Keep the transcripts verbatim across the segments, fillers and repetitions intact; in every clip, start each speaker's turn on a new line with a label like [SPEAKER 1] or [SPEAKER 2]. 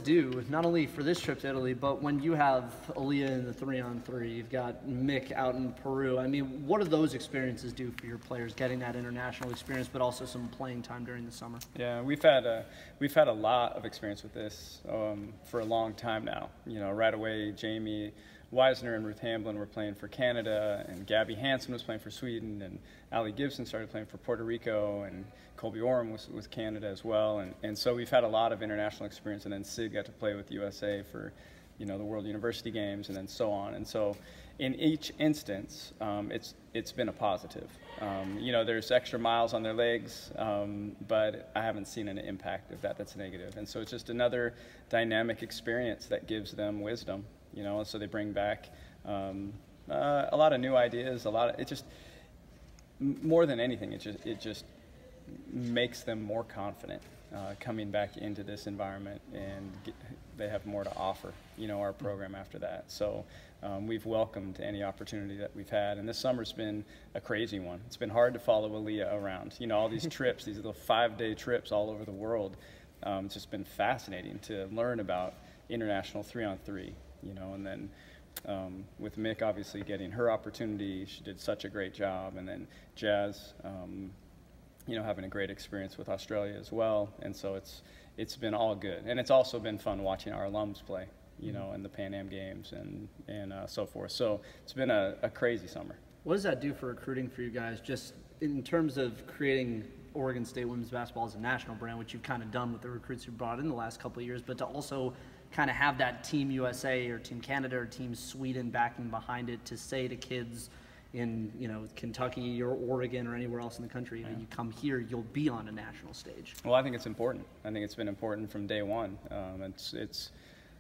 [SPEAKER 1] do, not only for this trip to Italy, but when you have Aaliyah in the three-on-three, you've got Mick out in Peru. I mean, what do those experiences do for your players, getting that international experience, but also some playing time during the summer?
[SPEAKER 2] Yeah, we've had a, we've had a lot of experience with this um, for a long time now. You know, right away, Jamie Weisner and Ruth Hamblin were playing for Canada, and Gabby Hansen was playing for Sweden, and Allie Gibson started playing for Puerto Rico, and Colby Orem was with Canada as well. And, and so we've had a lot of international experience, and then Sid got to play with the U S A for, you know, the World University Games, and then so on. And so in each instance, um, it's, it's been a positive. Um, you know, there's extra miles on their legs, um, but I haven't seen an impact of that that's negative. And so it's just another dynamic experience that gives them wisdom. You know, so they bring back um, uh, a lot of new ideas. A lot of it just more than anything, it just it just makes them more confident uh, coming back into this environment, and get, they have more to offer. You know, our program after that. So um, we've welcomed any opportunity that we've had, and this summer's been a crazy one. It's been hard to follow Aaliyah around. You know, all these trips, these little five-day trips all over the world. Um, it's just been fascinating to learn about international three-on-three. You know, and then um, with Mick obviously getting her opportunity, she did such a great job, and then Jazz, um, you know, having a great experience with Australia as well, and so it's it's been all good, and it's also been fun watching our alums play, you know, in the Pan Am Games and and uh, so forth. So it's been a, a crazy summer.
[SPEAKER 1] What does that do for recruiting for you guys, just in terms of creating Oregon State women's basketball as a national brand, which you've kind of done with the recruits you brought in the last couple of years, but to also kind of have that Team U S A or Team Canada or Team Sweden backing behind it to say to kids in, you know, Kentucky or Oregon or anywhere else in the country, you know, you come here, you'll be on a national stage.
[SPEAKER 2] Well, I think it's important. I think it's been important from day one. Um, it's it's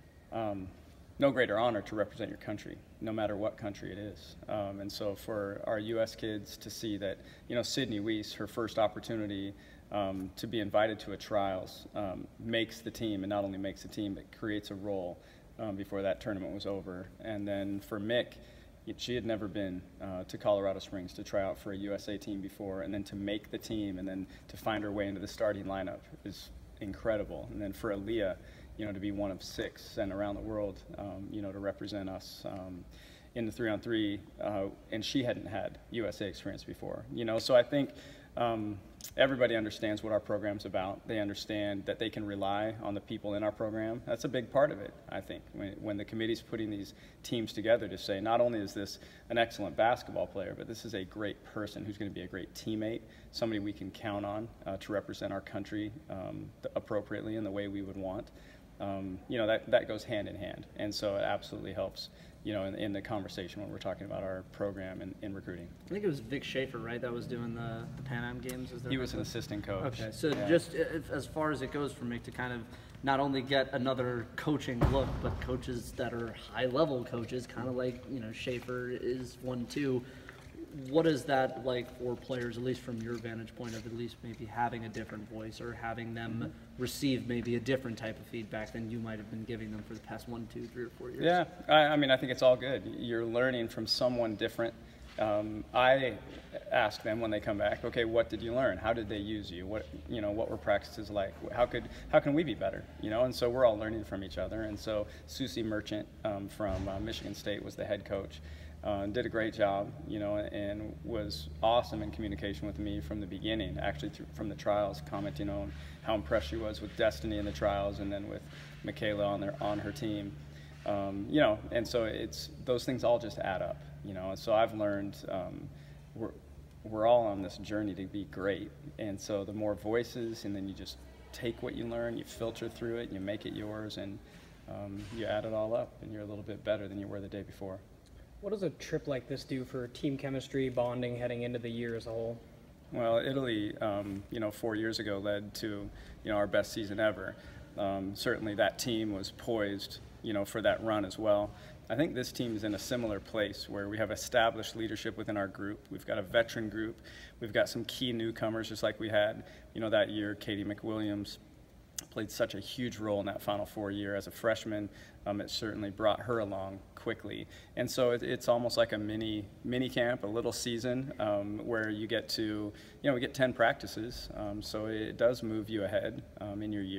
[SPEAKER 2] um, no greater honor to represent your country, no matter what country it is. Um, and so for our U S kids to see that, you know, Sydney Weiss, her first opportunity Um, to be invited to a trials um, makes the team, and not only makes the team, but creates a role um, before that tournament was over. And then for Mick, she had never been uh, to Colorado Springs to try out for a U S A team before, and then to make the team and then to find her way into the starting lineup is incredible. And then for Aaliyah, you know, to be one of six sent around the world, um, you know, to represent us um, in the three-on-three, uh, and she hadn't had U S A experience before, you know. So I think um, everybody understands what our program's about. They understand that they can rely on the people in our program. That's a big part of it, I think, when, when the committee's putting these teams together to say, not only is this an excellent basketball player, but this is a great person who's going to be a great teammate, somebody we can count on uh, to represent our country um, appropriately in the way we would want. Um, you know, that, that goes hand in hand. And so it absolutely helps, you know, in, in the conversation when we're talking about our program and in recruiting.
[SPEAKER 1] I think it was Vic Schaefer, right, that was doing the, the Pan Am Games?
[SPEAKER 2] He was an assistant coach.
[SPEAKER 1] Okay, so
[SPEAKER 2] yeah.
[SPEAKER 1] just if, as far as it goes for Mick to kind of not only get another coaching look, but coaches that are high-level coaches, kind of like, you know, Schaefer is one too. What is that like for players, at least from your vantage point of at least maybe having a different voice or having them receive maybe a different type of feedback than you might have been giving them for the past one, two, three, or four years?
[SPEAKER 2] Yeah, I, I mean, I think it's all good. You're learning from someone different. Um, I ask them when they come back, okay, what did you learn? How did they use you? What, you know, what were practices like? How could, how can we be better? You know, and so we're all learning from each other. And so Susie Merchant um, from uh, Michigan State was the head coach. Uh, did a great job, you know, and was awesome in communication with me from the beginning, actually through, from the trials, commenting on how impressed she was with Destiny in the trials and then with Michaela on, their, on her team. Um, you know, and so it's, those things all just add up, you know, and so I've learned um, we're, we're all on this journey to be great, and so the more voices, and then you just take what you learn, you filter through it, you make it yours, and um, you add it all up, and you're a little bit better than you were the day before.
[SPEAKER 3] What does a trip like this do for team chemistry, bonding, heading into the year as a whole?
[SPEAKER 2] Well, Italy, um, you know, four years ago led to, you know, our best season ever. Um, certainly that team was poised, you know, for that run as well. I think this team is in a similar place where we have established leadership within our group. We've got a veteran group. We've got some key newcomers, just like we had, you know, that year. Katie McWilliams played such a huge role in that Final Four year as a freshman. Um, it certainly brought her along quickly, and so it, it's almost like a mini mini camp, a little season um, where you get to, you know, we get ten practices, um, so it does move you ahead um, in your year.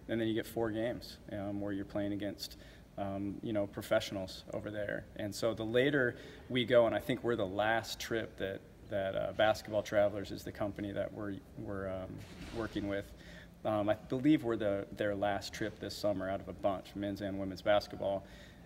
[SPEAKER 2] and then you get four games um, where you're playing against um, you know, professionals over there. And so the later we go, and I think we're the last trip that that uh, Basketball Travelers is the company that we're we're um, working with. Um, I believe we're the their last trip this summer out of a bunch, men's and women's basketball.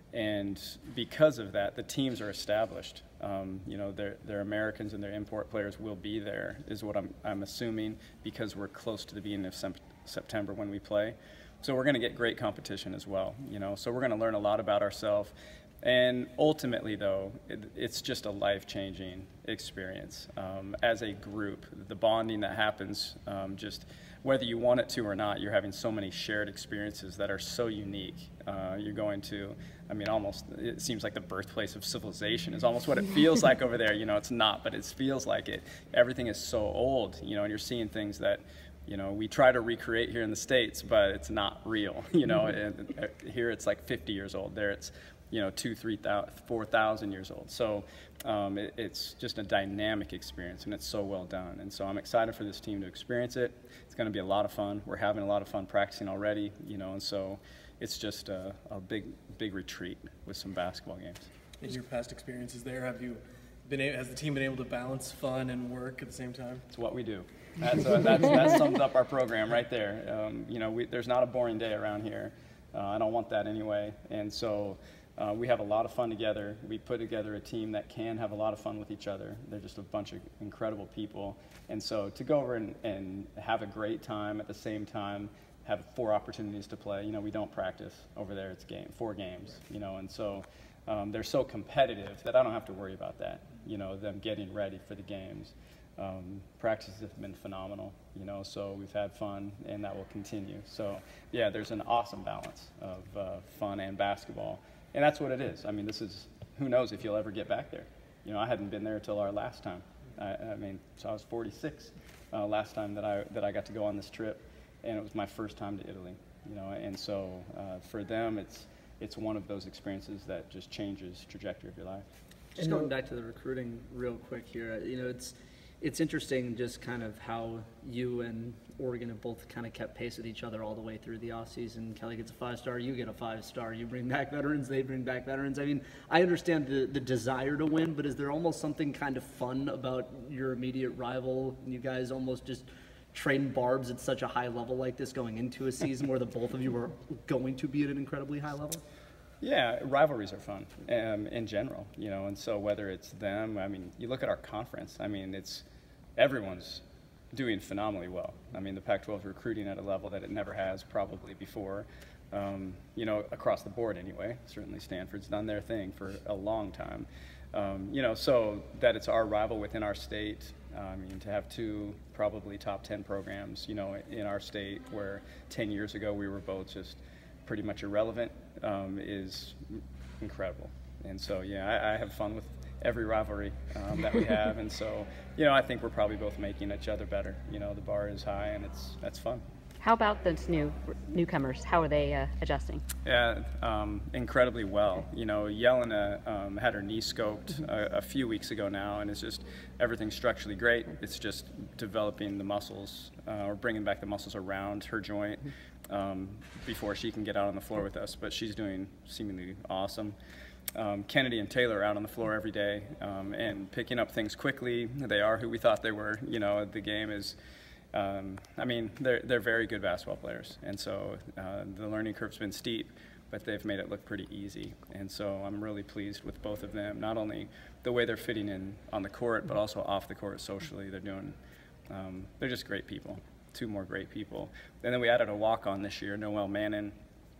[SPEAKER 2] And because of that, the teams are established. Um, you know, they're, they're Americans and their import players will be there, is what I'm, I'm assuming, because we're close to the beginning of sem- September when we play. So we're going to get great competition as well, you know. So we're going to learn a lot about ourselves. And ultimately, though, it, it's just a life-changing experience. Um, as a group, the bonding that happens, um, just whether you want it to or not, you're having so many shared experiences that are so unique. Uh, you're going to, I mean, almost, it seems like the birthplace of civilization is almost what it feels like over there. You know, it's not, but it feels like it. Everything is so old, you know, and you're seeing things that, you know, we try to recreate here in the States, but it's not real, you know. And, and here it's like fifty years old. There it's, you know, two, three, four thousand years old. So um, it, it's just a dynamic experience, and it's so well done. And so I'm excited for this team to experience it. It's going to be a lot of fun. We're having a lot of fun practicing already, you know, and so it's just a, a big, big retreat with some basketball games.
[SPEAKER 4] In your past experiences there, have you been? A, has the team been able to balance fun and work at the same time?
[SPEAKER 2] It's what we do. That's, uh, that's, that sums up our program right there. Um, you know, we, there's not a boring day around here. Uh, I don't want that anyway, and so. Uh, we have a lot of fun together. We put together a team that can have a lot of fun with each other. They're just a bunch of incredible people. And so to go over and, and have a great time at the same time, have four opportunities to play. You know, we don't practice over there. It's game, four games, you know, and so um, they're so competitive that I don't have to worry about that, you know, them getting ready for the games. Um, practices have been phenomenal, you know, so we've had fun, and that will continue. So, yeah, there's an awesome balance of uh, fun and basketball. And that's what it is. I mean, this is, who knows if you'll ever get back there. You know, I hadn't been there until our last time. I, I mean, so I was forty-six uh, last time that I that I got to go on this trip, and it was my first time to Italy. You know, and so uh, for them, it's it's one of those experiences that just changes the trajectory of your life.
[SPEAKER 1] Just going back to the recruiting real quick here, you know, it's it's interesting just kind of how you and Oregon have both kind of kept pace with each other all the way through the offseason. Kelly gets a five-star, you get a five-star. You bring back veterans, they bring back veterans. I mean, I understand the, the desire to win, but is there almost something kind of fun about your immediate rival? You guys almost just trading barbs at such a high level like this going into a season where the both of you are going to be at an incredibly high level?
[SPEAKER 2] Yeah, rivalries are fun um, in general, you know, and so whether it's them, I mean, you look at our conference, I mean, it's everyone's doing phenomenally well. I mean, the Pac twelve is recruiting at a level that it never has probably before, um, you know, across the board anyway. Certainly Stanford's done their thing for a long time. Um, you know, so that it's our rival within our state, uh, I mean, to have two probably top ten programs, you know, in our state where ten years ago we were both just pretty much irrelevant, um, is incredible. And so, yeah, I, I have fun with every rivalry um, that we have, and so, you know, I think we're probably both making each other better. You know, the bar is high, and it's that's fun.
[SPEAKER 5] How about those new newcomers? How are they uh, adjusting?
[SPEAKER 2] Yeah, um, incredibly well. You know, Yelena um, had her knee scoped a, a few weeks ago now, and it's just everything's structurally great. It's just developing the muscles uh, or bringing back the muscles around her joint um, before she can get out on the floor with us. But she's doing seemingly awesome. Um, Kennedy and Taylor are out on the floor every day um, and picking up things quickly. They are who we thought they were. You know, the game is. Um, I mean, they're they're very good basketball players, and so uh, the learning curve's been steep, but they've made it look pretty easy. And so I'm really pleased with both of them. Not only the way they're fitting in on the court, but also off the court socially. They're doing. Um, they're just great people. Two more great people. And then we added a walk-on this year, Noelle Mannon,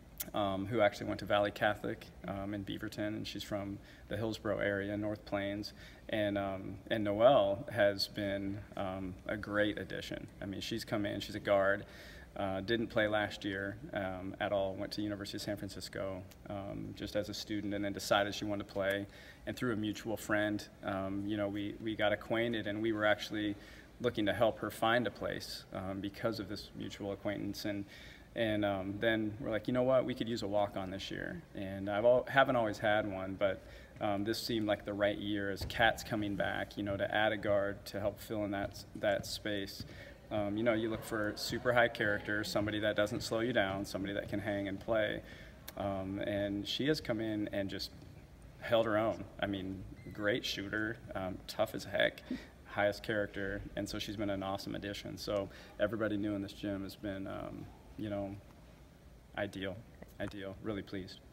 [SPEAKER 2] um, who actually went to Valley Catholic um, in Beaverton, and she's from the Hillsborough area, North Plains. And um, and Noelle has been um, a great addition. I mean, she's come in, she's a guard, uh, didn't play last year um, at all, went to University of San Francisco um, just as a student, and then decided she wanted to play. And through a mutual friend, um, you know, we, we got acquainted, and we were actually looking to help her find a place um, because of this mutual acquaintance. And And um, then we're like, you know what, we could use a walk-on this year. And I al- haven't always had one, but um, this seemed like the right year as Kat's coming back, you know, to add a guard to help fill in that that space. Um, you know, you look for super high character, somebody that doesn't slow you down, somebody that can hang and play. Um, and she has come in and just held her own. I mean, great shooter, um, tough as heck, highest character, and so she's been an awesome addition. So everybody new in this gym has been, um, you know, ideal, ideal, really pleased.